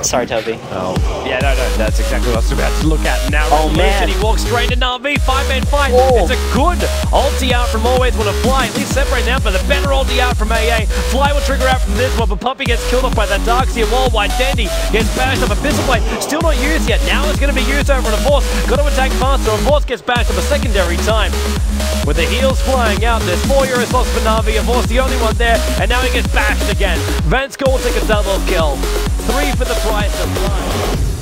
Sorry, Toby. Oh, yeah, no, that's exactly what I was about to look at. Now, oh man, he walks straight into Navi, 5-man fight. Oh. It's a good ulti out from Always Wanna Fly. At least separate now, but the better ulti out from AA. Fly will trigger out from this one, but Puppy gets killed off by that Darkseer wall. White Dandy gets bashed up. A Pistol Blade still not used yet. Now it's going to be used over on a Force. Got to attack faster. A Force gets bashed up a secondary time. With the heals flying out, there's 4 Euros lost for Navi. A Force the only one there, and now he gets bashed again. Vansko will take a double kill. 3 for the price of 1.